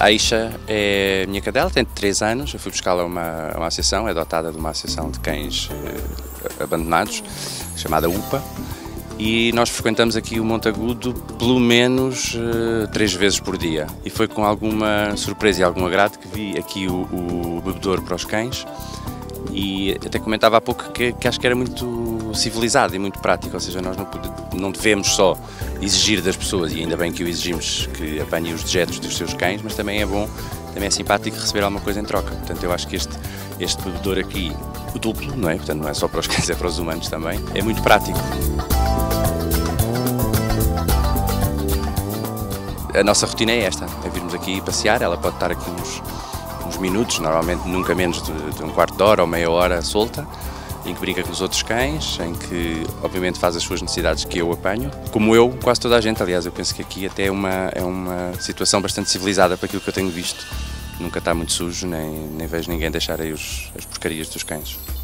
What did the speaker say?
A Aisha é a minha cadela, tem 3 anos, eu fui buscá-la a uma associação, é adotada de uma associação de cães abandonados, chamada UPA, e nós frequentamos aqui o Monte Agudo pelo menos 3 vezes por dia. E foi com alguma surpresa e algum agrado que vi aqui o bebedouro para os cães, e até comentava há pouco que acho que era muito civilizado e muito prático, ou seja, nós não devemos só exigir das pessoas, e ainda bem que o exigimos, que apanhem os dejetos dos seus cães, mas também é bom, também é simpático receber alguma coisa em troca. Portanto, eu acho que este bebedouro aqui, o duplo, não é? Portanto, não é só para os cães, é para os humanos também, é muito prático. A nossa rotina é esta, é virmos aqui passear, ela pode estar aqui uns minutos, normalmente nunca menos de um quarto de hora ou meia hora solta, em que brinca com os outros cães, em que obviamente faz as suas necessidades que eu apanho, como eu, quase toda a gente. Aliás, eu penso que aqui até é uma situação bastante civilizada para aquilo que eu tenho visto. Nunca está muito sujo, nem vejo ninguém deixar aí as porcarias dos cães.